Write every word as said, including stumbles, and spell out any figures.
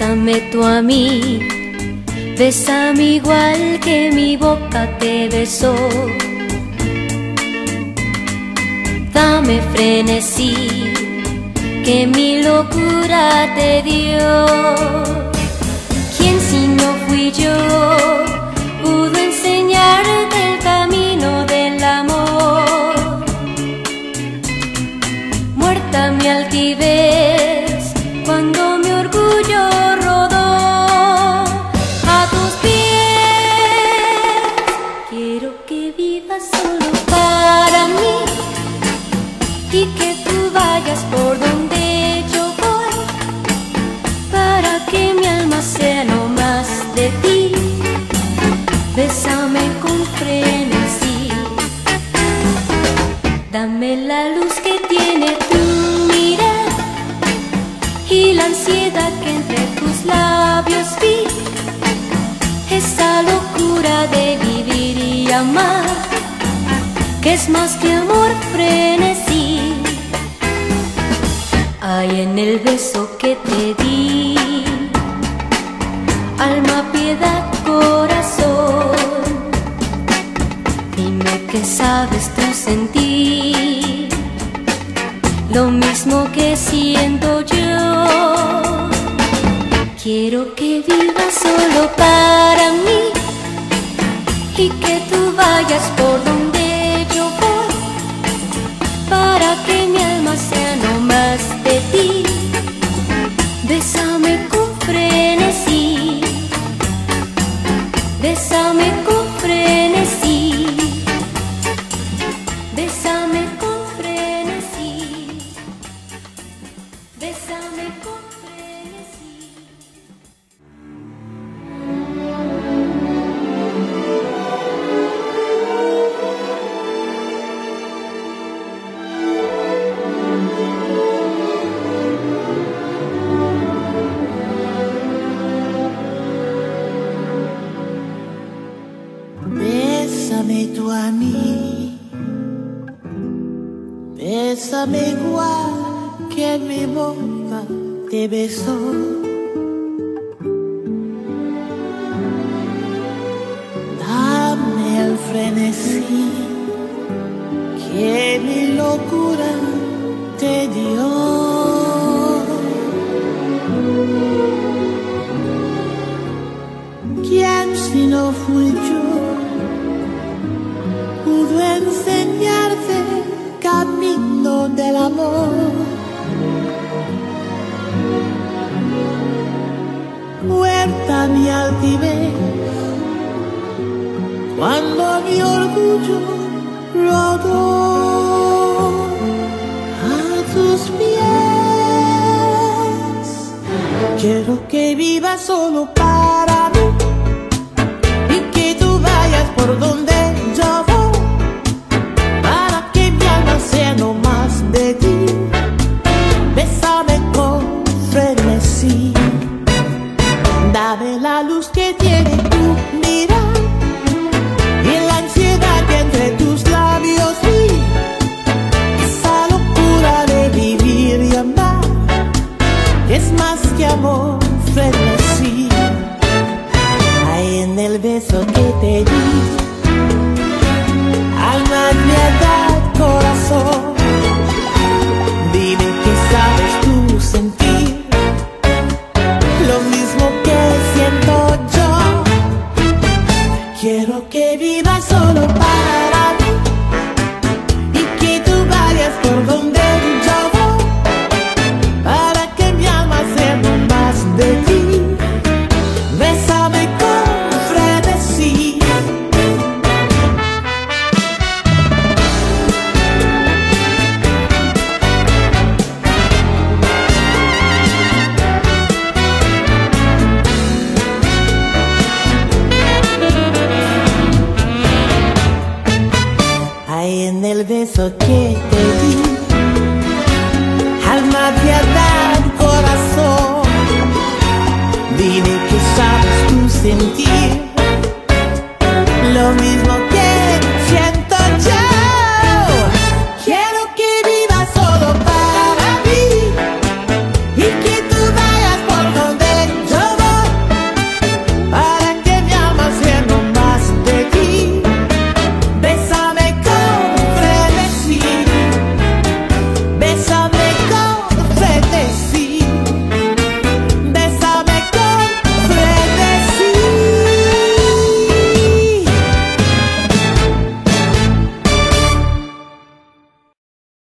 Bésame tú a mí, bésame igual que mi boca te besó. Dame frenesí, que mi locura te dio. ¿Quién si no fui yo pudo enseñarte el camino del amor? Muerta mi altivez cuando mi orgullo rodó a tus pies. Quiero que vivas solo para mí y que tú vayas por donde yo voy, para que mi alma sea no más de ti. Bésame con frenesí, dame la luz que tiene tu mirar y la ansiedad que entre tus labios vi, esa locura de vivir y amar, que es más que amor, frenesí. Hay en el beso que te di, alma, piedad, corazón. Dime que sabes tú sentir lo mismo que siento yo. Quiero que vivas solo para mí y que tú vayas por donde yo voy, para que mi alma sea no más de ti. Bésame con frenesí, bésame con frenesí, bésame con frenesí, bésame con frenesí. Bésame tú a mí, bésame igual que mi boca te besó. Dame el frenesí que mi locura te dio. ¿Quién si no fui yo pudo enseñarte el camino del amor? Muerta mi altivez cuando mi orgullo rodó a tus pies. Quiero que vivas solo para mí y que tú vayas por donde yo voy, para que mi alma sea no más de ti. Bésame con frenesí, dame la luz que tiene tu mirar y la ansiedad que entre tus labios vi, esa locura de vivir y amar, que es más que amor, frenesí. Hay en el beso que te di, alma, piedad, corazón. Dime que sabes tú sentir lo mismo que siento yo. Quiero que vivas solo para